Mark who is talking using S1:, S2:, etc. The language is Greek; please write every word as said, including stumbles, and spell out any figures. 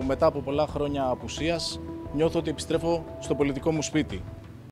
S1: μετά από πολλά χρόνια απουσίας νιώθω ότι επιστρέφω στο πολιτικό μου σπίτι.